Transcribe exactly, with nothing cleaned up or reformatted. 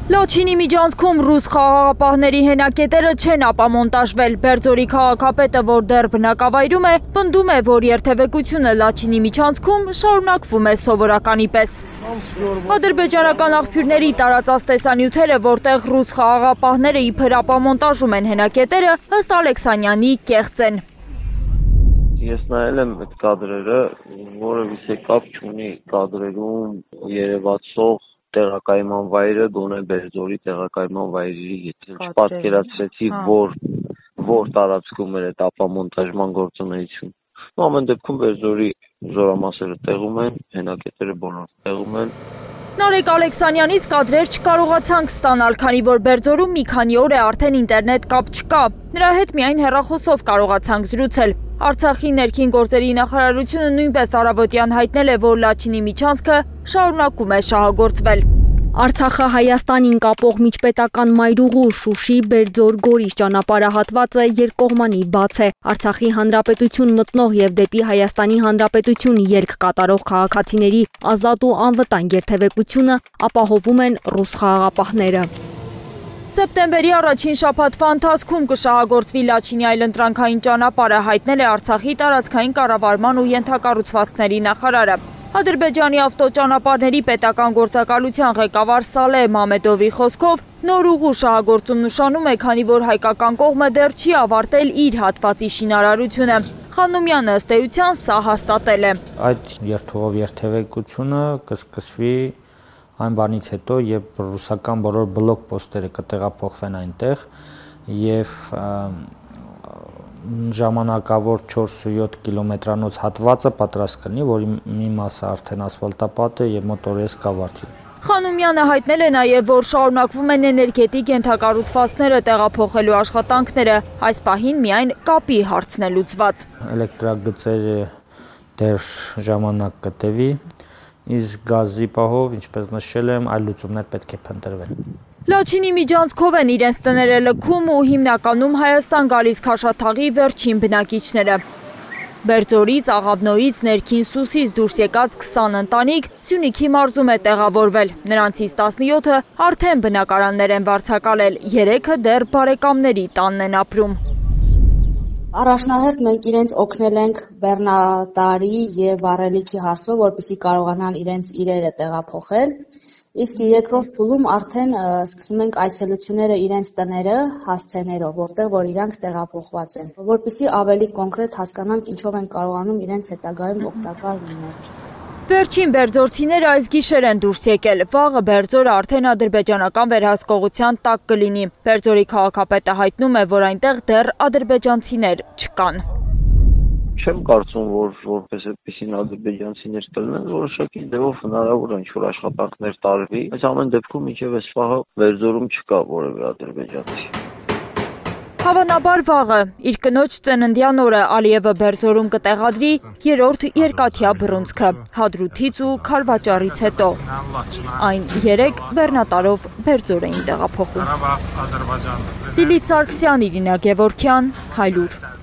Լաչինի միջանցքում ռուս խաղաղապահների հենակետերը չեն ապամոնտաժվել։ Բերձորի քաղաքապետը, որ դեռ բնակավայրում է, պնդում է, որ երթևեկությունը Լաչինի միջանցքում շարունակվում է սովորականի պես։ Ադրբեջանական աղբյուրների տարածած տեսանյութերը, որտեղ ռուս խաղաղապահները իբր ապամոնտաժում են հենակետերը, ըստ Ալեքսանյանի կեղծ են։ Ես նայել եմ այդ կադրերը, որևիցե կապ չունի կադրերում երևացող տեղակայման վայրը գոնե Բերձորի տեղակայման վայրի հետ։ Չպատկերացրեցի, որ որ տարածքում էր այդ ապամոնտաժման գործունեություն։ Ամեն դեպքում Բերձորի զորամասերը տեղում են, հենակետերը բոլոր տեղում են։ Նարեկ Ալեքսանյանից կադրեր չկարողացանք ստանալ, քանի որ Բերձորում մի քանի օր է արդեն ինտերնետ կապ չկա։ Նրա հետ միայն հեռախոսով կարողացանք զրուցել։ Արցախի ներքին գործերի նախարարությունը նույնպես առավոտյան հայտնել է, որ Լաչինի միջանցքը շարունակում է շահագործվել։ Արցախը Հայաստանին կապող միջպետական մայրուղու Շուշի Բերձոր Գորիս ճանապարհահատվածը երկկողմանի բաց է։ Արցախի հանրապետություն մտնող եւ դեպի Հայաստանի հանրապետություն ելք կատարող քաղաքացիների ազատ ու անվտանգ երթևեկությունը ապահովում են ռուս խաղաղապահները։ Սեպտեմբերի առաջին շաբաթվա ընթացքում կշահագործվի Լաչինի այլընտրանքային ճանապարհը, հայտնել է Արցախի տարածքային կառավարման ու ենթակառուցվածքների նախարարը։ Ադրբեջանի ավտոճանապարհների պետական գործակալության ղեկավար Սալե Մամեդովի խոսքով նոր ուղու շահագործումն նշանում է, քանի որ հայկական կողմը դեռ չի ավարտել իր հատվածի շինարարությունը։ Խանոմյանը ըստ էության սա հաստատել է։ Այդ երթուղով երթևեկությունը կսկսվի այն բանից հետո, երբ ռուսական բոլոր բլոկ պոստերը կտեղափոխվեն այնտեղ եւ ժամանակավոր չորս ու յոթ կիլոմետրանոց հատվածը պատրաստ կլինի, որի մի մասը արդեն ասֆալտապատ է եւ մոտորես կավարտի։ Խանոմյանը հայտնել է նաև, որ շարունակվում են էներգետիկ ենթակառուցվածքները տեղափոխելու աշխատանքները, այս պահին միայն կապի հարցն է լուծված։ Էլեկտրագծերը դեռ ժամանակ կտևի, իսկ գազի պահով, ինչպես նշել եմ, այլ լուծումներ պետք է փնտրվեն։ Լաչինի միջանցքով են իրենց տները լքում ու հիմնականում Հայաստան գալիս Քաշաթաղի վերջին բնակիչները։ Բերձորից, Աղավնոյից, Ներքին Սուսից դուրս եկած քսան ընտանիք Սյունիքի մարզում է տեղավորվել։ Նրանցից տասնյոթը արդեն բնակարաններ են վարձակալել, երեքը դեռ բարեկամների տանն են ապրում։ Առաջնահերթ մենք իրենց օգնել ենք բեռնատարի եւ վառելիքի հարցով, որպեսզի կարողանան իրենց իրերը տեղափոխել։ Իսկ երկրորդ փուլում արդեն սկսում ենք այցելությունները իրենց տները հասցեներով, որտեղ որ իրանք տեղափոխված են, որպեսզի ավելի կոնկրետ հասկանանք ինչով են կարողանում իրենց հետագայում օգտակար լինել։ Վերջին բերձորցիները այս գիշեր են դուրս եկել։ Վաղը Բերձորը արդեն ադրբեջանական վերահսկողության տակ կլինի։ Բերձորի քաղաքապետը հայտնում է, որ այնտեղ դեռ ադրբեջանցիներ չկան։ Չեմ կարծում, որ որպես այդպիսին ադրբեջանցիներ կլինեն, որոշակի դեպով հնարավոր է ինչ-որ աշխատանքներ տարվի, բայց ամեն դեպքում մինչև այս պահը Բերձորում չկա որևէ ադրբեջանցի։ Հավանաբար վաղը, իր կնոջ ծննդյան օրը Ալիևը Բերձորում կտեղադրի երրորդ երկաթյա բռունցքը, Հադրութից ու Քարվաճառից հետո։ Այն երեք բեռնատարով Բերձոր էին տեղափոխում։ Լիլիթ Սարգսյան, Իրինա Գևորգյան, Հայլուր։